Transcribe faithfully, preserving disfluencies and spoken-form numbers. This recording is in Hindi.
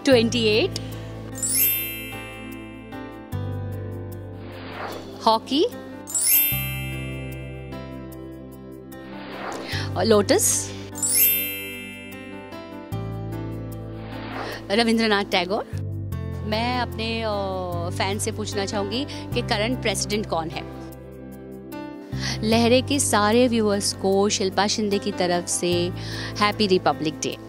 Twenty eight, hockey, lotus, Rabindranath Tagore. मैं अपने फैन से पूछना चाहूँगी कि करंट प्रेसिडेंट कौन है। लहरे के सारे व्यूअर्स को शिल्पा शिंदे की तरफ से हैप्पी रिपब्लिक डे।